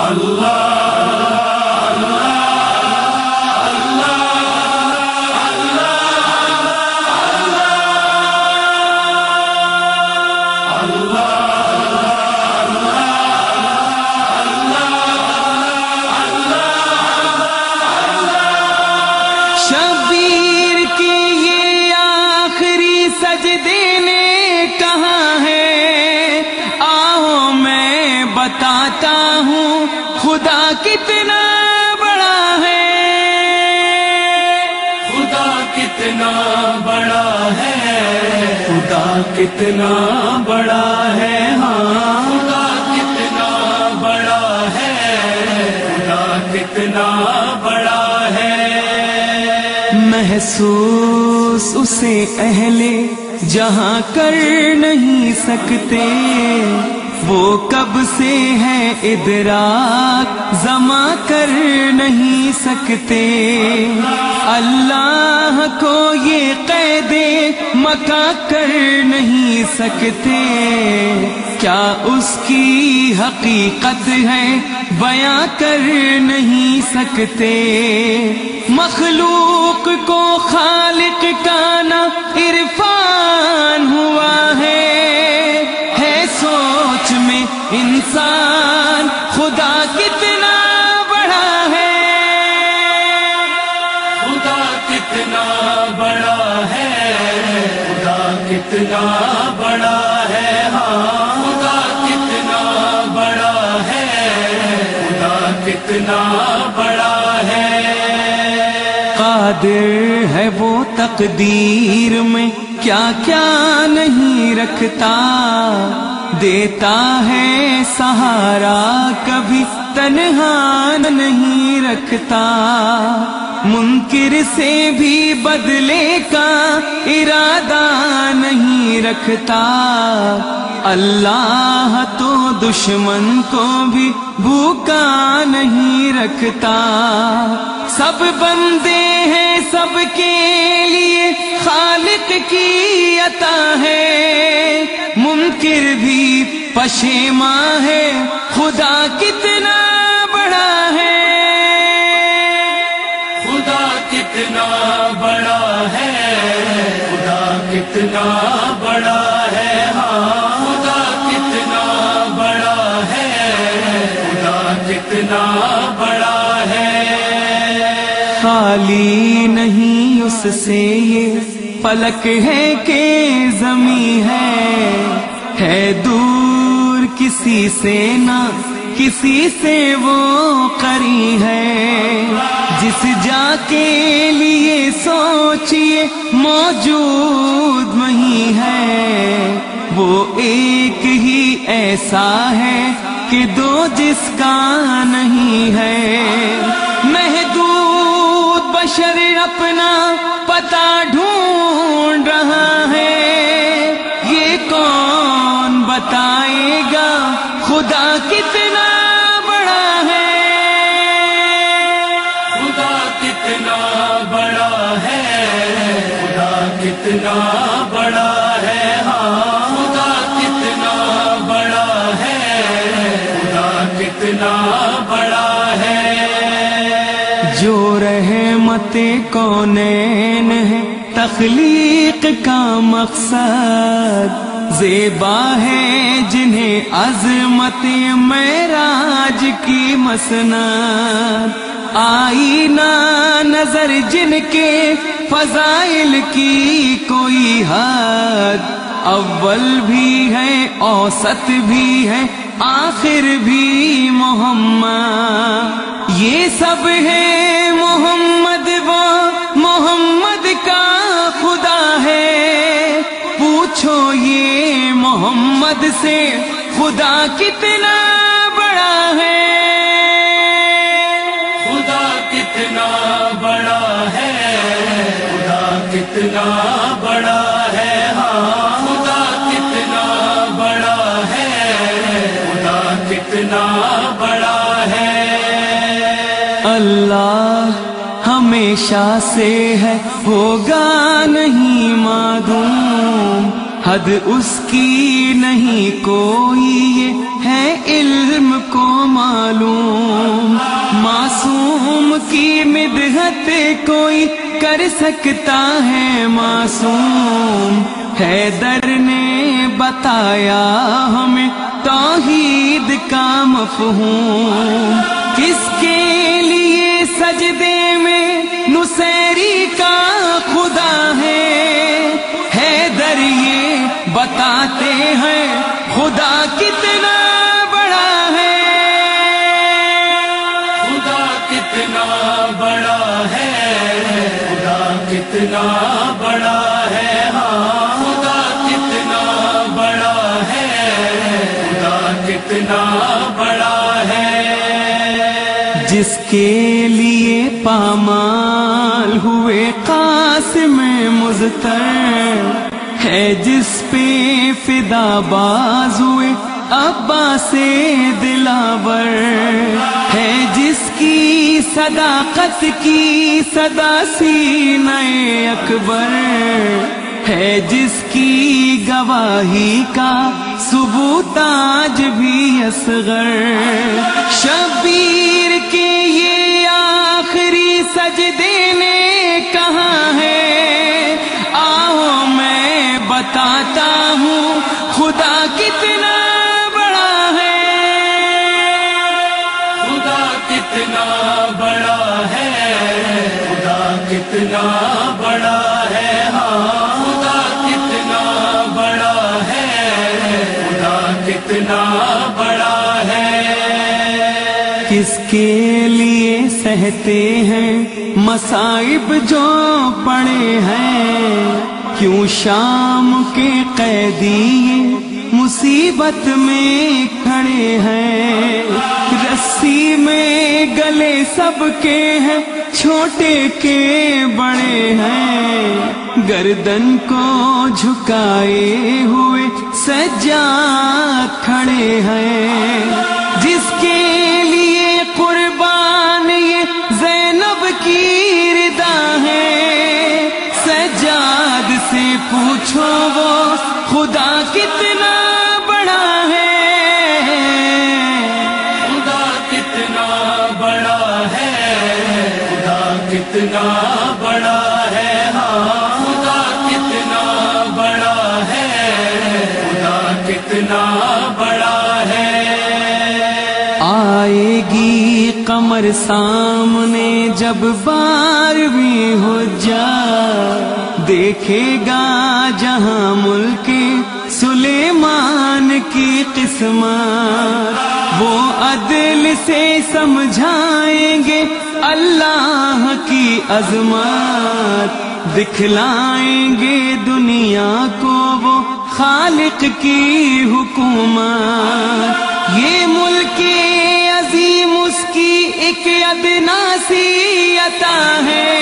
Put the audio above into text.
شبیر کی یہ آخری سجدے نے کہاں ہے، آؤ میں بتاتا ہوں خدا کتنا بڑا ہے، خدا کتنا بڑا ہے، خدا کتنا بڑا ہے، ہاں خدا کتنا بڑا ہے، خدا کتنا بڑا ہے۔ محسوس اسے اہل جہاں کر نہیں سکتے، وہ کب سے ہے ادراک زماں کر نہیں سکتے، اللہ کو یہ قید مکاں کر نہیں سکتے، کیا اس کی حقیقت ہے بیاں کر نہیں سکتے، مخلوق کو خالق کا نہ عرفان ہوا ہے سوچ میں انسان خدا کتنا بڑا ہے، خدا کتنا بڑا ہے، خدا کتنا بڑا ہے، ہاں خدا کتنا بڑا ہے، خدا کتنا بڑا ہے۔ قادر ہے وہ تقدیر میں کیا کیا نہیں رکھتا، دیتا ہے سہارا کبھی تنہا نہیں رکھتا، منکر سے بھی بدلے کا ارادہ نہیں رکھتا، اللہ تو دشمن کو بھی بھوکا نہیں رکھتا، سب بندے ہیں سب کے لیے خالق کی عطا ہے، منکر بھی پشیماں ہے خدا کتنا بڑا ہے، خدا کتنا بڑا ہے، خدا کتنا بڑا ہے، ہاں خدا کتنا بڑا ہے، خدا کتنا بڑا ہے۔ خالی نہیں اس سے یہ فلک ہے کہ زمیں ہے دور کسی سے نہ کسی سے وہ قریب ہے، جس جا کے لیے سوچئے موجود وہیں ہے، وہ ایک ہی ایسا ہے کہ دو جس کا نہیں ہے، محدود بشر اپنا پتہ ڈھونڈ رہا ہے، یہ کون بتائے گا خدا کتنا بڑا ہے، خدا کتنا بڑا ہے، خدا کتنا بڑا ہے، ہاں خدا کتنا بڑا ہے، خدا کتنا بڑا ہے۔ جو رحمت کونین ہے تخلیق کا مقصد، زیبا ہے جنہیں عظمت معراج کی مسند، آئینہ نظر جن کے فضائل کی کوئی حد، اول بھی ہے اوسط بھی ہے آخر بھی محمد، یہ سب ہے محمد وہ محمد کا خدا ہے، پوچھو یہ محمد سے خدا کتنا بڑا ہے، خدا کتنا بڑا ہے، خدا کتنا بڑا ہے، ہاں خدا کتنا بڑا ہے، خدا کتنا بڑا ہے۔ اللہ ہمیشہ سے ہے ہوگا نہیں معدوم، حد اس کی نہیں کوئی یہ ہے علم کو معلوم، معصوم کی مدحت کوئی کر سکتا ہے معصوم، حیدر نے بتایا ہمیں توحید کا مفہوم، کس کے لیے سجدے میں نصیری کا خدا ہے، حیدر یہ بتاتے ہیں خدا کتنا بڑا ہے، خدا کتنا بڑا ہے، خدا کتنا بڑا ہے، ہاں خدا کتنا بڑا ہے، خدا کتنا بڑا ہے۔ جس کے لیے پامال ہوئے قاسم مظہر، ہے جس پہ فدا باز ہوئے عباس دلاور، ہے جس کی صداقت کی صدا سینہ اکبر، ہے جس کی گواہی کا ثبوت آج بھی اصغر، شبیر کے یہ آخری سجدے نے کہا ہے، آؤ میں بتاتا ہوں خدا کتنا بڑا ہے، خدا کتنا بڑا ہے، خدا کتنا بڑا ہے، ہاں خدا کتنا بڑا ہے، خدا کتنا بڑا ہے۔ کس کے لیے سہتے ہیں مصائب جو پڑے ہیں، کیوں شام کے قیدی مصیبت میں کھڑے ہیں، رسی میں گلے سب کے ہیں چھوٹے کے بڑے ہیں، گردن کو جھکائے ہوئے سجاد کھڑے ہیں، جس کے لیے قربان یہ زینب کی ردا ہے، سجاد سے پوچھو وہ خدا کتنا بڑا ہے، خدا کتنا بڑا ہے، خدا کتنا بڑا ہے، ہاں خدا کتنا بڑا ہے، خدا کتنا بڑا ہے۔ آئے گی قمر سامنے جب 12ویں حجت، دیکھے گا جہاں ملک سلیمان کی قسمت، وہ عدل سے سمجھائیں گے اللہ کی عظمت، دکھلائیں گے دنیا کو وہ خالق کی حکومت، یہ ملک عظیم اس کی ایک ادنا سی عطا ہے،